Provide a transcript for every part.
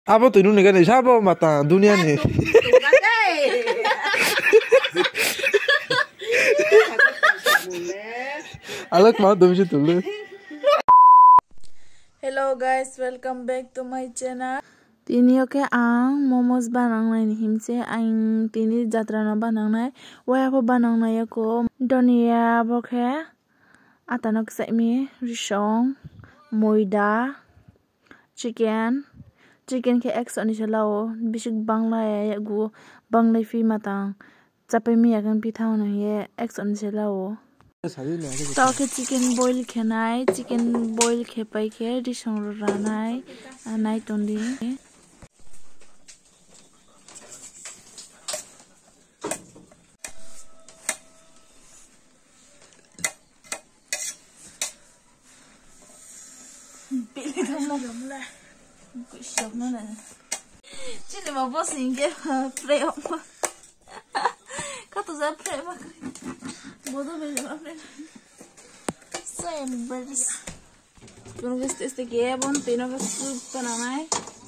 Apa tu ini kan siapa mata dunia ni? Alak mau tu mesti dulu. Hello guys, welcome back to my channel. Tini oke ang momos banang nai ni himse ang tini jatra na banang nai. Waya po banang nai ako donia boke atanok sa mi rishong moida chicken ke exo ni chalao bisik bangla ya gu banglai fi matang chapai mi akan pithaw na ye exo ni chalao. Tao ke chicken boil khenai chicken boil khepai ke rishong ranai anai tondi Pilih kamu lah, aku shock mana? Jadi mau bos ingin play apa? Kata saya play mak, bodoh bela apa? Saya beres. Kalau kita istiqya bon, tino kita soup panamai.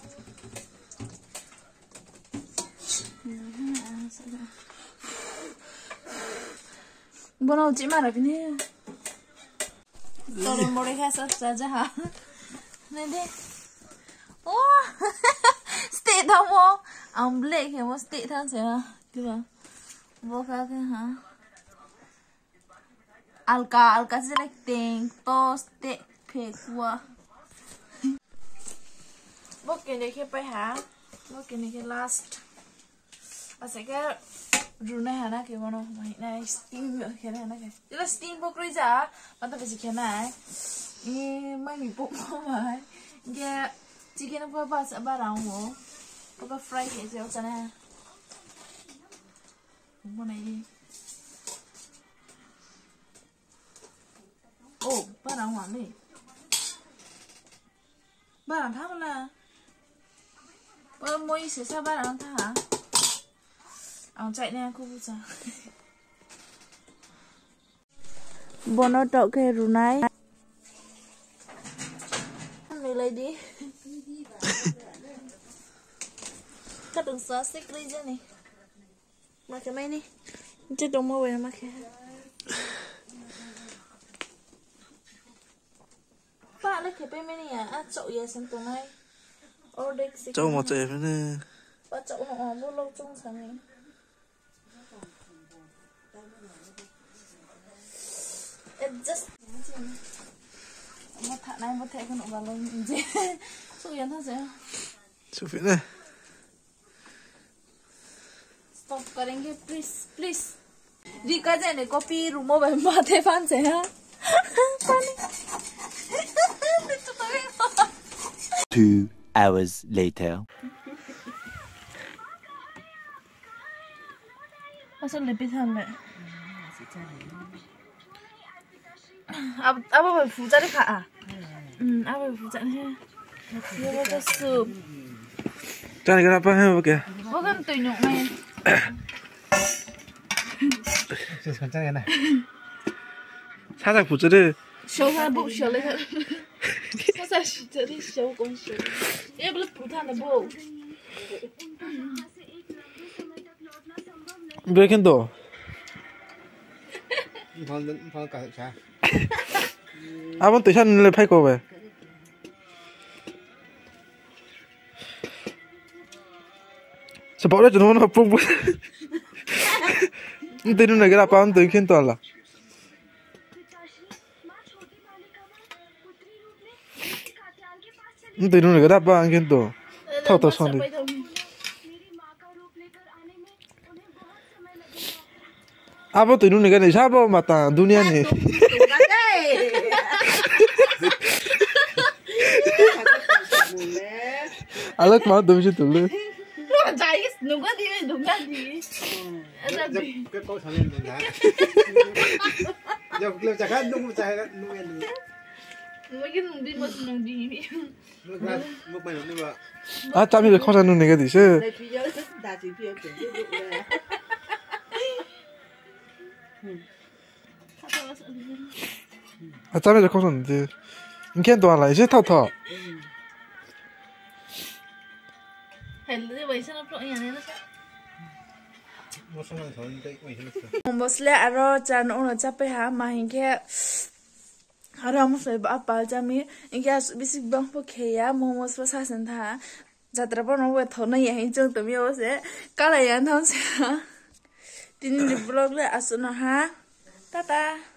Bono uji marah ini. Kalau mau rehat saja ha. Nede, oh, stay dah mo, black ya mo stay dah saya, kira, boka ke ha, alka selecting, to stay pekwa, boke ni ke pai ha, boke ni ke last, asal runa ha na ke bono, mai na steam ke na ke, jadi steam bokoi ja, mata besi ke na. Mai mi bụng mà nghe chicken nó qua ba sẽ ba rau hổ có fry cái gì cho nè mua này đi ba rau hoàng đi ba rau thác là ba mua sẽ sao ba rau thác hả ông chạy nè cô cha bono đậu cái runai lady cắt đường xóa xích đi chứ này mà cái máy đi chứ đúng màu về mà cái bạn lấy cái bên này à chậu gì xem tụi này Chậu một chậu nữa ba chậu họ mua lâu trong sáng này just một thằng này một thằng con nó vào luôn gì số tiền thôi sao số tiền này stop करेंगे please रिका जाने copy रूमो में माथे पान से हाँ 2 hours later असल ले पिथान ले अब मैं पूजा दिखा अब मैं पूजा नहीं ये वो तो soup Cari kenapa ya bok ya? Bukan tunjuk main 괜찮아 나 살짝 부츠를 show不show了살짝 진짜 show 공 show ये बोले पूजा ना बो 왜 캔도? 방 가자 아번 또 샤넬을 팔 거 왜? 저 버려줘 너무 뽕뽕. 이들은 내가 아빠는 또 이렇게 또 할라. 이들은 내가 아빠는 이렇게 또 타고 손이. Apa tu ini kan siapa mata dunia ni? Alak mau tu mesti dulu. Jais nunggu di. Ada di. kau sana ni dah jauh kelihatan cakap nunggu cakap nunggu ni Mungkin di mas nunggu. nunggu mana ni ba 아 짬이 커서 눈 내가 디스. 아 짬이 커서 눈 디. 인캔 또 할라 이제 타타. Hello, wait, sana pro yan na sa. Masama sa hindi ko hindi. Momos le aro chan ono chape ha mahingke haram sai ba pa jami ingya bisik bang po kheya momos pa sa san tha jatra pa no we thona ya hin chung tumi o se kala yan thon se tin ni vlog le asuna ha tata